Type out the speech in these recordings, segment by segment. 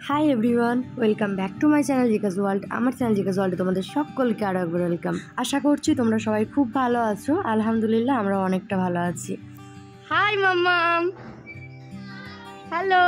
High everyone, welcome back to my channel Jikas world. আমার channel Jikas ওয়ার্ল্ডে তোমাদের সকলকে আরও একবার ওয়েলকাম। আশা করছি তোমরা সবাই খুব ভালো আছো। আলহামদুলিল্লাহ আমরা অনেকটা ভালো আছি। হাই মাম্মাম, হ্যালো।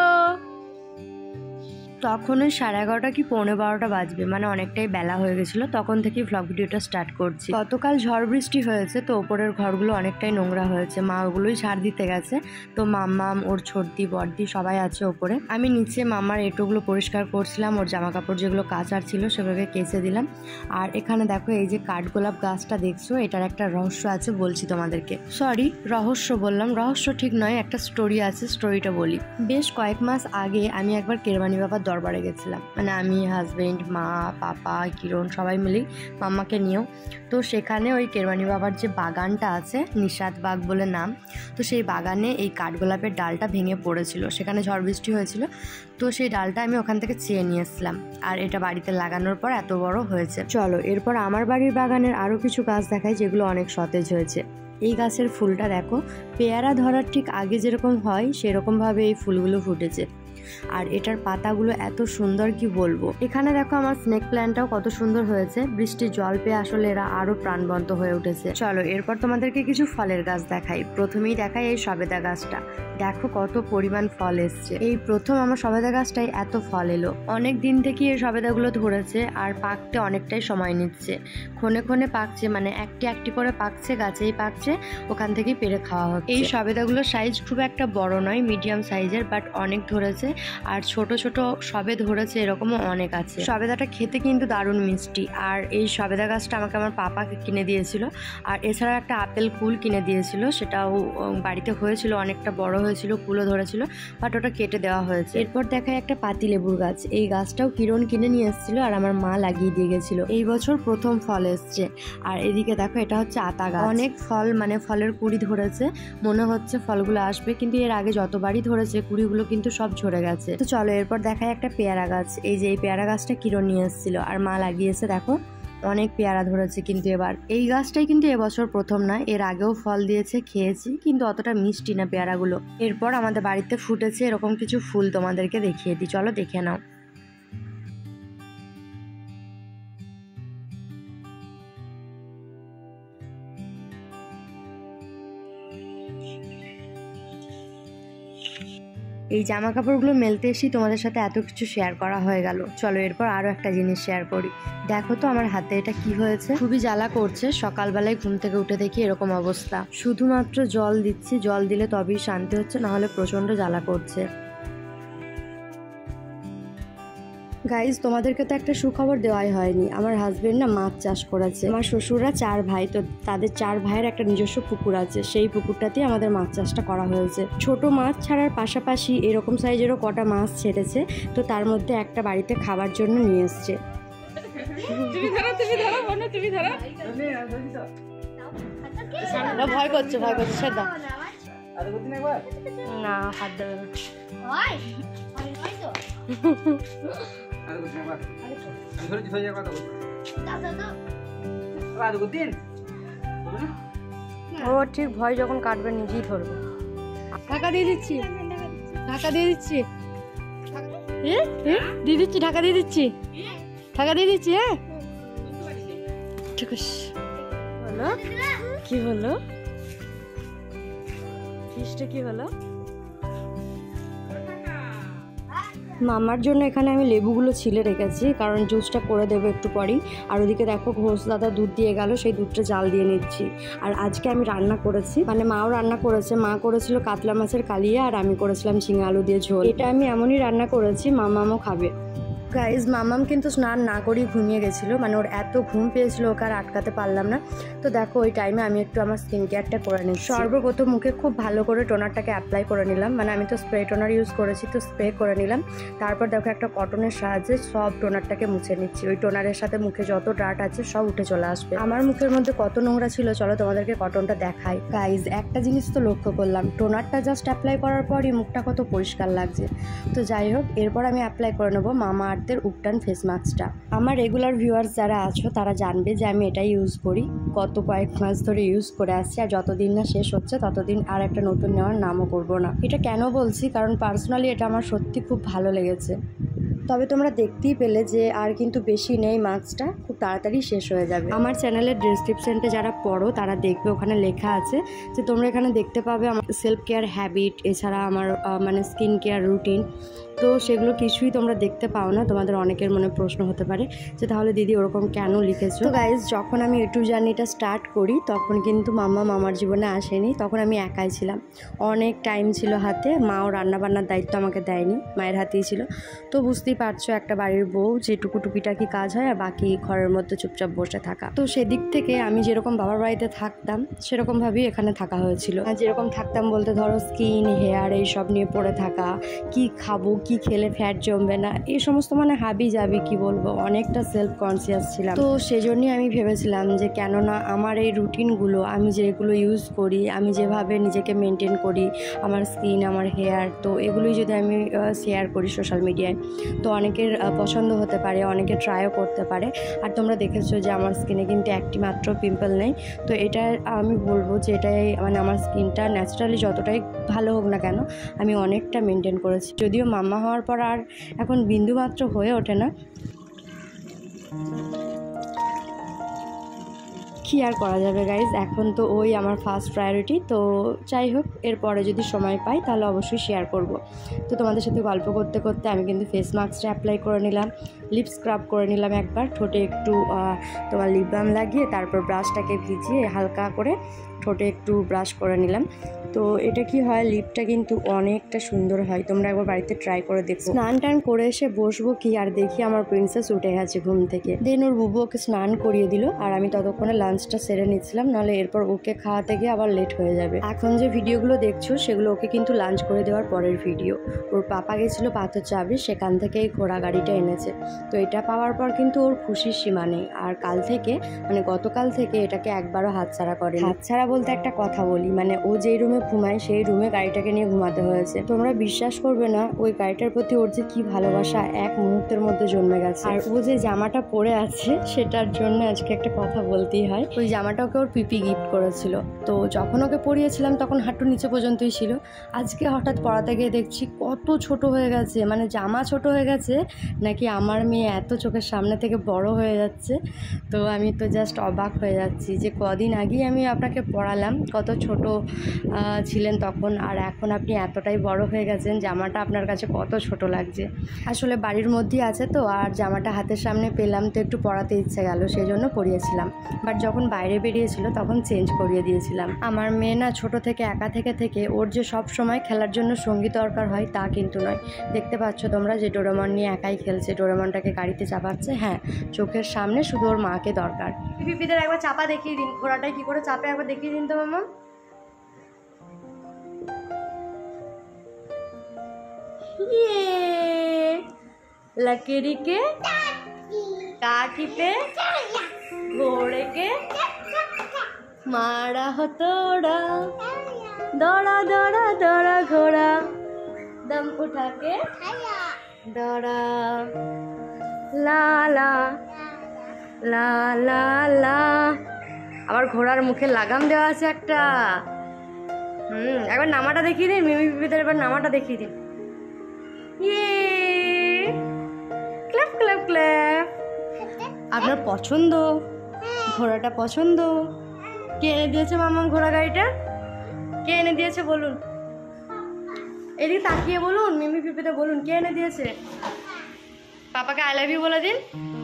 তখন ওই 11:30 কি 11:45 বাজবে, মানে অনেকটাই বেলা হয়ে গেছিলো। তখন থেকেই ভ্লগ ভিডিওটা স্টার্ট করছি। গতকাল ঝড় বৃষ্টি হয়েছে, তো ওপরের ঘরগুলো অনেকটাই নোংরা হয়েছে। মা ওগুলোই ঝাড় দিতে গেছে। তো মাম্মাম, ওর ছোটদি, বড়দি সবাই আছে ওপরে। আমি নিচে মাম্মার এঁটোগুলো পরিষ্কার করছিলাম। ওর জামা কাপড় যেগুলো কাচার ছিল সেগুলোকে কেচে দিলাম। আর এখানে দেখো এই যে কাঠগোলাপ গাছটা দেখছো, এটার একটা রহস্য আছে, বলছি তোমাদেরকে। সরি, রহস্য বললাম, রহস্য ঠিক নয়, একটা স্টোরি আছে, স্টোরিটা বলি। বেশ কয়েক মাস আগে আমি একবার কেরবানি বাবার দরবারে গেছিলাম, মানে আমি, হাজবেন্ড, মা, পাপা, কিরণ সবাই মিলেই, মাম্মাকে নিয়েও। তো সেখানে ওই কেরবানি বাবার যে বাগানটা আছে, নিষাদ বাগ বলে নাম, তো সেই বাগানে এই কাঠগোলাপের ডালটা ভেঙে পড়েছিল। সেখানে ঝড় বৃষ্টি হয়েছিল, তো সেই ডালটা আমি ওখান থেকে চেয়ে নিয়ে এসেছিলাম। আর এটা বাড়িতে লাগানোর পর এত বড় হয়েছে। চলো এরপর আমার বাড়ির বাগানের আরও কিছু গাছ দেখাই, যেগুলো অনেক সতেজ হয়েছে। এই গাছের ফুলটা দেখো, পেয়ারা ধরার ঠিক আগে যেরকম হয় সেরকমভাবে এই ফুলগুলো ফুটেছে। আর এটার পাতাগুলো এত সুন্দর কি বলবো। এখানে দেখো আমার স্নেক প্ল্যান্টটাও কত সুন্দর হয়েছে। বৃষ্টির জল পেয়ে আসলে এরা আরো প্রাণবন্ত হয়ে উঠেছে। চলো এরপর তোমাদেরকে কিছু ফলের গাছ দেখাই। প্রথমেই দেখাই এই সবেদা গাছটা। দেখো কত পরিমাণ ফল এসছে। এই প্রথম আমার সবেদা গাছটাই এত ফল এলো। অনেক দিন থেকে এই সবেদাগুলো ধরেছে আর পাকতে অনেকটাই সময় নিচ্ছে। ক্ষণে ক্ষণে পাকছে, মানে একটি একটি করে পাকছে, গাছেই পাকছে, ওখান থেকেই পেরে খাওয়া হচ্ছে। এই সবেদাগুলোর সাইজ খুব একটা বড় নয়, মিডিয়াম সাইজের, বাট অনেক ধরেছে। আর ছোট ছোট সবে ধরেছে, এরকমও অনেক আছে। সবেদাটা খেতে কিন্তু দারুণ মিষ্টি। আর এই সবেদা গাছটা আমাকে আমার পাপাকে কিনে দিয়েছিল। আর এছাড়া একটা আপেল কুল কিনে দিয়েছিল, সেটাও বাড়িতে হয়েছিল, অনেকটা বড় হয়েছিল, কুলও ধরেছিল, বাট ওটা কেটে দেওয়া হয়েছে। এরপর দেখায় একটা পাতি লেবুর গাছ। এই গাছটাও কিরণ কিনে নিয়ে এসেছিল আর আমার মা লাগিয়ে দিয়ে গেছিল। এই বছর প্রথম ফল এসছে। আর এদিকে দেখো, এটা হচ্ছে আতা গাছ। অনেক ফল, মানে ফলের কুড়ি ধরেছে, মনে হচ্ছে ফলগুলো আসবে, কিন্তু এর আগে যতবারই ধরেছে কুড়িগুলো কিন্তু সব ঝরে গেছে। তো চলো এরপর দেখায় একটা পেয়ারা গাছ। এই যে এই পেয়ারা গাছটা কিরণ নিয়ে এসেছিল আর মা লাগিয়েছে। দেখো অনেক পেয়ারা ধরেছে, কিন্তু এবার এই গাছটাই কিন্তু এবছর প্রথম না, এর আগেও ফল দিয়েছে, খেয়েছি, কিন্তু অতটা মিষ্টি না পেয়ারাগুলো। এরপর আমাদের বাড়িতে ফুটেছে এরকম কিছু ফুল, তোমাদেরকে দেখিয়ে দিই, চলো দেখে নাও। এই জামা কাপড়গুলো মেলতে এসেই তোমাদের সাথে এত কিছু শেয়ার করা হয়ে গেল। চলো এরপর আরো একটা জিনিস শেয়ার করি। দেখো তো আমার হাতে এটা কি হয়েছে, খুবই জ্বালা করছে। সকালবেলায় ঘুম থেকে উঠে দেখি এরকম অবস্থা। শুধুমাত্র জল দিচ্ছি, জল দিলে তবেই শান্তি হচ্ছে, না হলে প্রচন্ড জ্বালা করছে। গাইজ, তোমাদেরকে তো একটা সুখবর দেওয়াই হয়নি। আমার হাজবেন্ড না মাছ চাষ করেছে। আমার শ্বশুররা 4 ভাই, তো তাদের 4 ভাইয়ের একটা নিজস্ব পুকুর আছে। সেই পুকুরটাতেই আমাদের মাছ চাষটা করা হয়েছে। ছোট মাছ ছাড়ার পাশাপাশি এরকম সাইজেরও কটা মাছ ছেড়েছে, তো তার মধ্যে একটা বাড়িতে খাবার জন্য নিয়ে এসছে। ভয় করছে, ভয় করছে, সেটা না, হাত দেবে না। ও ঠিক ভয় যখন কাটবে নিজেই ধরবে। ঢাকা দিয়ে দিচ্ছি, ঢাকা দিয়ে দিচ্ছি, দিয়ে দিচ্ছি, ঢাকা দিয়ে দিচ্ছি, ঢাকা দিয়ে দিচ্ছি। হ্যাঁ ঠিক আছে। হলো কি হলো, ফিসটা কি হলো? মামার জন্য এখানে আমি লেবুগুলো ছিলে রেখেছি, কারণ জুসটা করে দেবো একটু পরেই। আর ওদিকে দেখো ঘোষ দাদা দুধ দিয়ে গেল, সেই দুধটা জাল দিয়ে নিচ্ছি। আর আজকে আমি রান্না করেছি, মানে মাও রান্না করেছে। মা করেছিল কাতলা মাছের কালিয়া, আর আমি করেছিলাম ঝিঙে আলু দিয়ে ঝোল। এটা আমি এমনই রান্না করেছি, মামামও খাবে। গাইজ, মামাম কিন্তু স্নান না করেই ঘুমিয়ে গেছিলো, মানে ওর এত ঘুম পেয়েছিল, ওকে আর আটকাতে পারলাম না। তো দেখো ওই টাইমে আমি একটু আমার স্কিন কেয়ারটা করে নিই। সর্বপ্রথম মুখে খুব ভালো করে টোনারটাকে অ্যাপ্লাই করে নিলাম, মানে আমি তো স্প্রে টোনার ইউজ করেছি, তো স্প্রে করে নিলাম। তারপর দেখো একটা কটনের সাহায্যে সব টোনারটাকে মুছে নিচ্ছি। ওই টোনারের সাথে মুখে যত ডার্ট আছে সব উঠে চলে আসবে। আমার মুখের মধ্যে কত নোংরা ছিল, চলো তোমাদেরকে কটনটা দেখাই। গাইজ, একটা জিনিস তো লক্ষ্য করলাম, টোনারটা জাস্ট অ্যাপ্লাই করার পরই মুখটা কত পরিষ্কার লাগছে। তো যাই হোক, এরপর আমি অ্যাপ্লাই করে নেবো মামা আর্থের উপটান ফেস মাস্কটা। আমার রেগুলার ভিউয়ার্স যারা আছো তারা জানবে যে আমি এটাই ইউজ করি, গত কয়েক মাস ধরে ইউজ করে আসছি। আর যতদিন না শেষ হচ্ছে ততদিন আর একটা নতুন নেওয়ার নামও করবো না। এটা কেন বলছি, কারণ পার্সোনালি এটা আমার সত্যি খুব ভালো লেগেছে। তবে তোমরা দেখতেই পেলে যে আর কিন্তু বেশি নেই, মাস্কটা খুব তাড়াতাড়ি শেষ হয়ে যাবে। আমার চ্যানেলের ডেসক্রিপশনটা যারা পড়ো তারা দেখবে, ওখানে লেখা আছে যে তোমরা এখানে দেখতে পাবে আমার সেলফ কেয়ার হ্যাবিট, এছাড়া আমার মানে স্কিন কেয়ার রুটিন। তো সেগুলো কিছুই তোমরা দেখতে পাও না। তোমাদের অনেকের মনে প্রশ্ন হতে পারে যে তাহলে দিদি ওরকম কেন লিখেছো। তো গাইজ, যখন আমি ইউটিউব জার্নিটা স্টার্ট করি তখন কিন্তু মাম্মা আমার জীবনে আসেনি, তখন আমি একাই ছিলাম। অনেক টাইম ছিল হাতে, মাও রান্নাবান্নার দায়িত্ব আমাকে দেয়নি, মায়ের হাতেই ছিল। তো বুঝতেই পারছো একটা বাড়ির বউ যেটুকু টুকিটাকি কাজ হয় আর বাকি ঘরের মধ্যে চুপচাপ বসে থাকা। তো সেদিক থেকে আমি যেরকম বাবার বাড়িতে থাকতাম সেরকমভাবেই এখানে থাকা হয়েছিল। যেরকম থাকতাম বলতে ধরো স্কিন, হেয়ার এইসব নিয়ে পড়ে থাকা, কি খাবো, কি খেলে ফ্যাট জমবে না, এই সমস্ত মানে হাবি যাবি কি বলবো, অনেকটা সেলফ কনসিয়াস ছিলাম। তো সেজন্যই আমি ভেবেছিলাম যে কেননা আমার এই রুটিনগুলো আমি যেগুলো ইউজ করি, আমি যেভাবে নিজেকে মেনটেন করি, আমার স্কিন, আমার হেয়ার, তো এগুলোই যদি আমি শেয়ার করি সোশ্যাল মিডিয়ায় তো অনেকের পছন্দ হতে পারে, অনেকে ট্রাইও করতে পারে। আর তোমরা দেখেছো যে আমার স্কিনে কিন্তু একটি মাত্র পিম্পল নেই। তো এটা আমি বলবো যে এটাই মানে আমার স্কিনটা ন্যাচারালি যতটাই ভালো হোক না কেন আমি অনেকটা মেনটেন করেছি। যদিও মাম্মা হওয়ার পর আর এখন বিন্দুমাত্র হয়ে ওঠে না, কি আর করা যাবে গাইজ, এখন তো ওই আমার ফার্স্ট প্রায়োরিটি। তো যাই হোক, এরপরে যদি সময় পাই তাহলে অবশ্যই শেয়ার করব। তো তোমাদের সাথে গল্প করতে করতে আমি কিন্তু ফেস মাস্কটা অ্যাপ্লাই করে নিলাম, লিপ স্ক্রাব করে নিলাম একবার, ঠোঁটে একটু তোমার লিপ বাম লাগিয়ে তারপর ব্রাশটাকে ভিজিয়ে হালকা করে ঠোঁটে একটু ব্রাশ করে নিলাম। তো এটা কি হয়, লিপটা কিন্তু অনেকটা সুন্দর হয়, তোমরা একবার বাড়িতে ট্রাই করে দেখো। স্নান টান করে এসে বসবো কি আর দেখি আমার প্রিন্সেস উঠে গেছে ঘুম থেকে। দেন ওর বুবু ওকে স্নান করিয়ে দিল আর আমি ততক্ষণে লাঞ্চটা সেরে নিচ্ছিলাম, নাহলে এরপর ওকে খাওয়াতে গিয়ে আবার লেট হয়ে যাবে। এখন যে ভিডিওগুলো দেখছো সেগুলো ওকে কিন্তু লাঞ্চ করে দেওয়ার পরের ভিডিও। ওর পাপা গেছিলো পাথর চাবড়ি, সেখান থেকে এই ঘোড়া গাড়িটা এনেছে। তো এটা পাওয়ার পর কিন্তু ওর খুশির সীমা নেই। আর কাল থেকে মানে গতকাল থেকে এটাকে একবারও হাতছাড়া করে। হাতছাড়া বলতে একটা কথা বলি, মানে ও যেই রুমে ঘুমায় সেই রুমে গাড়িটাকে নিয়ে ঘুমাতে হয়েছে। তোমরা বিশ্বাস করবে না ওই গাড়িটার প্রতি ওর যে কি ভালোবাসা এক মুহূর্তের মধ্যে জন্মে গেছে। আর ও যে জামাটা পরে আছে সেটার জন্য আজকে একটা কথা বলতেই হয়। ওই জামাটা ওকে ওর পিপি গিফট করেছিল। তো যখন ওকে পরিয়েছিলাম তখন হাঁটু নিচে পর্যন্তই ছিল। আজকে হঠাৎ পরাতে গিয়ে দেখছি কত ছোট হয়ে গেছে, মানে জামা ছোট হয়ে গেছে নাকি আমার মেয়ে এত চোখের সামনে থেকে বড় হয়ে যাচ্ছে। তো আমি তো জাস্ট অবাক হয়ে যাচ্ছি যে কদিন আগেই আমি আপনাকে পড়ালাম, কত ছোট ছিলেন তখন, আর এখন আপনি এতটাই বড় হয়ে গেছেন, জামাটা আপনার কাছে কত ছোট লাগছে। আসলে বাড়ির মধ্যেই আছে তো, আর জামাটা হাতের সামনে পেলাম তো একটু পরাতে ইচ্ছে গেল, সেই জন্য পরিয়েছিলাম। বাট যখন বাইরে বেরিয়েছিল তখন চেঞ্জ করিয়ে দিয়েছিলাম। আমার মেয়ে না ছোট থেকে একা থেকে ওর যে সব সময় খেলার জন্য সঙ্গী দরকার হয় তা কিন্তু নয়। দেখতে পাচ্ছ তোমরা যে ডোরেমন নিয়ে একাই খেলছে, ডোরেমনটাকে গাড়িতে চাপাচ্ছে। হ্যাঁ, চোখের সামনে শুধু ওর মাকে দরকার। পিপিদের একবার চাপা দেখিয়ে দিন, ঘোড়াটাই কি করে চাপে একবার দেখিয়ে দিন তো মামা। लकड़ी के काठी पे घोड़े के मारा हो तोड़ा, दौड़ा दौड़ा दौड़ा घोड़ा, दम उठा के दौड़ा, ला ला ला ला ला। আবার ঘোড়ার মুখে লাগাম দেওয়া আছে একটা। একবার নামাটা দেখিয়ে দিন মিমি পিপিদের, এবার নামাটা দেখিয়ে দিন। Clap clap clap. আপনার পছন্দ? ঘোড়াটা পছন্দ? কে এনে দিয়েছে মামাম ঘোড়া গাড়িটা? কে এনে দিয়েছে বলুন? এদিকে তাকিয়ে বলুন, মিমি পিপিতে বলুন কে এনে দিয়েছে। পাপাকে আই লাভ ইউ বলে দিন।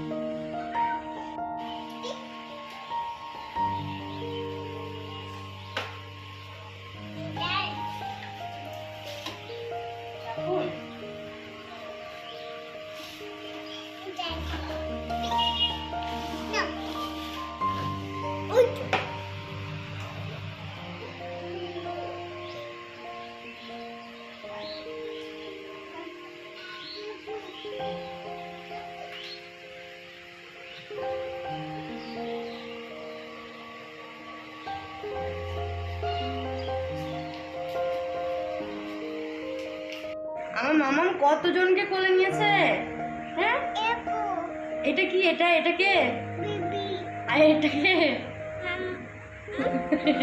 আমার মামাম কতজনকে কোলে নিয়েছে? হ্যাঁ, এটা কি? এটাকে আর এটাকে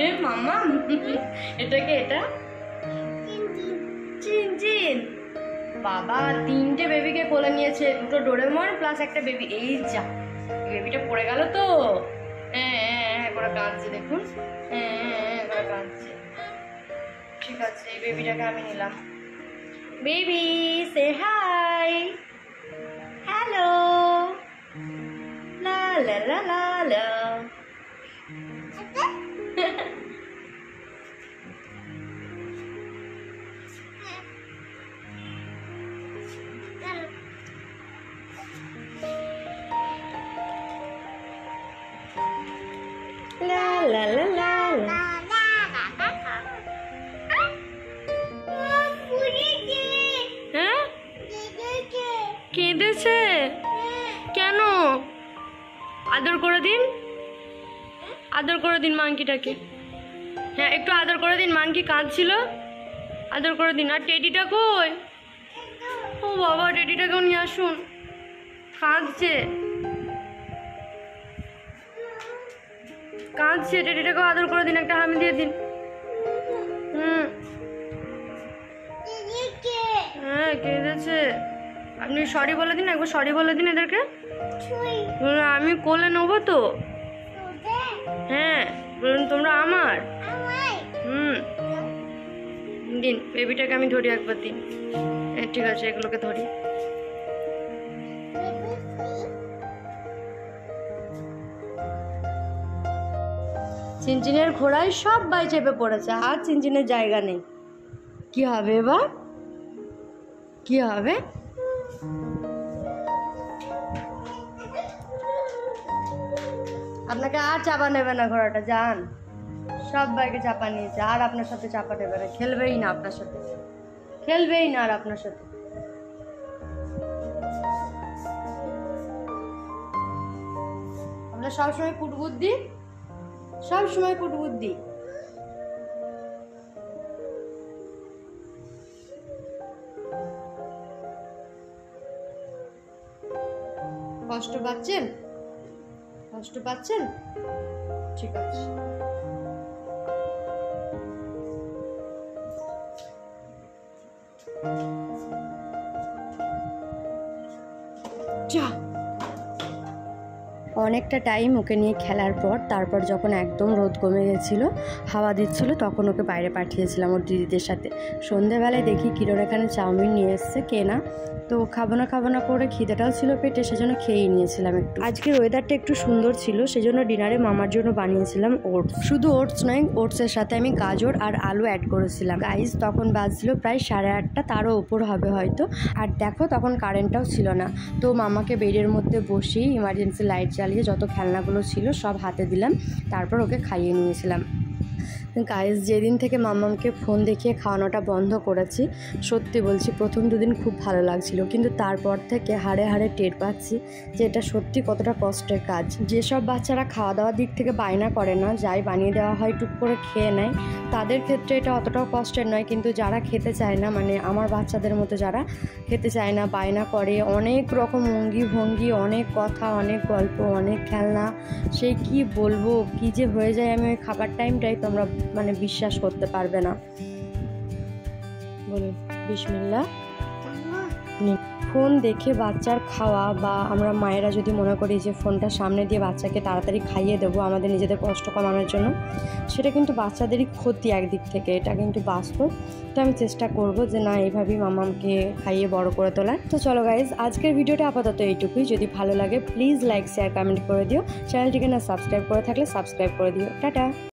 মামাম, এটাকে এটা চিন চিন। বাবা 3টে বেবিকে কোলে নিয়েছে, 2টো ডোরেমন প্লাস একটা বেবি। এই যা বেবিটা পড়ে গেল তো, হ্যাঁ করে কাঁদছে, দেখুন হ্যাঁ করে কাঁদছে। ঠিক আছে, এই বেবিটাকে আমি নিলাম। বেবি সে হাই, হ্যালো, লা লা লা লা লা। La la la la la. হ্যাঁ কেঁদেছে কেন? আদর করে দিন, আদর করে দিন মাংকিটাকে। হ্যাঁ একটু আদর করে দিন, মাংকি কাঁদছিল, আদর করে দিন। আর টেডিটা কই? ও বাবা, টেডিটাকেও নিয়ে আসুন, কাঁদছে কাঁদছে। টেডিটাকেও আদর করে দিন, একটা হামি দিয়ে দিন। হ্যাঁ কেঁদেছে। আপনি সরি বলে দিন, একবার সরি বলে দিন এদেরকে। আমি কোলে নেবো তো। হ্যাঁ বলুন তোমরা আমার। দিন বেবিটাকে আমি ধরি একবার দিন। হ্যাঁ ঠিক আছে, এগুলোকে ধরি। চিনচিনের ঘোড়ায় সবাই চেপে পড়েছে, আর চিনচিনের জায়গা নেই। কি হবে এবার? কি হবে? আপনাকে আর চাপা নেবে না ঘোড়াটা, যান। সবাইকে চাপা নিয়েছে, আর আপনার সাথে চাপা নেবে না, খেলবেই না আপনার সাথে, খেলবেই না আর আপনার সাথে। আপনার সবসময় কুটবুদ্ধি, সবসময় কুটবুদ্ধি। কষ্ট পাচ্ছেন? কষ্ট পাচ্ছেন? ঠিক আছে। যা। অনেকটা টাইম ওকে নিয়ে খেলার পর তারপর যখন একদম রোদ কমে গেছিলো, হাওয়া দিচ্ছিলো, তখন ওকে বাইরে পাঠিয়েছিলাম ওর দিদিদের সাথে। সন্ধেবেলায় দেখি কিরণ এখানে চাউমিন নিয়ে এসছে কেনা, তো খাবো না করে খিদেটাও ছিল পেটে, সেজন্য খেয়েই নিয়েছিলাম একটু। আজকের ওয়েদারটা একটু সুন্দর ছিল, সেজন্য ডিনারে মামার জন্য বানিয়েছিলাম ওটস। শুধু ওটস নয়, ওটসের সাথে আমি গাজর আর আলু অ্যাড করেছিলাম। গাইস তখন বাজছিল প্রায় 8:30, তারও ওপর হবে হয়তো। আর দেখো তখন কারেন্টটাও ছিল না, তো মামাকে বেডের মধ্যে বসিয়ে ইমার্জেন্সি লাইট জ্বালিয়ে যত খেলনাগুলো ছিল সব হাতে দিলাম, তারপর ওকে খাইয়ে নিয়েছিলাম। গাইস যেদিন থেকে মামামকে ফোন দেখিয়ে খাওয়ানোটা বন্ধ করেছি, সত্যি বলছি প্রথম 2 দিন খুব ভালো লাগছিল, কিন্তু তারপর থেকে হাড়ে হাড়ে টের পাচ্ছি যে এটা সত্যি কতটা কষ্টের কাজ। যেসব বাচ্চারা খাওয়া দাওয়ার দিক থেকে বায়না করে না, যাই বানিয়ে দেওয়া হয় টুক করে খেয়ে নেয়, তাদের ক্ষেত্রে এটা অতটাও কষ্টের নয়। কিন্তু যারা খেতে চায় না, মানে আমার বাচ্চাদের মতো যারা খেতে চায় না, বায়না করে, অনেক রকম অঙ্গি ভঙ্গি, অনেক কথা, অনেক গল্প, অনেক খেলনা, সেই কি বলবো, কি যে হয়ে যায় আমি ওই খাবার টাইমটাই, তোমরা মানে বিশ্বাস করতে পারবে না। বলুন বিসমিল্লাহ। ফোন দেখে বাচ্চার খাওয়া, বা আমরা মায়েরা যদি মনে করি যে ফোনটা সামনে দিয়ে বাচ্চাকে তাড়াতাড়ি খাইয়ে দেবো আমাদের নিজেদের কষ্ট কমানোর জন্য, সেটা কিন্তু বাচ্চাদেরই ক্ষতি একদিক থেকে, এটা কিন্তু বাস্তব। তো আমি চেষ্টা করব যে না, এইভাবেই মামামকে খাইয়ে বড় করে তোলার। তো চলো গাইজ, আজকের ভিডিওটা আপাতত এইটুকুই। যদি ভালো লাগে প্লিজ লাইক শেয়ার কমেন্ট করে দিও। চ্যানেলটিকে না সাবস্ক্রাইব করে থাকলে সাবস্ক্রাইব করে দিও। টাটা।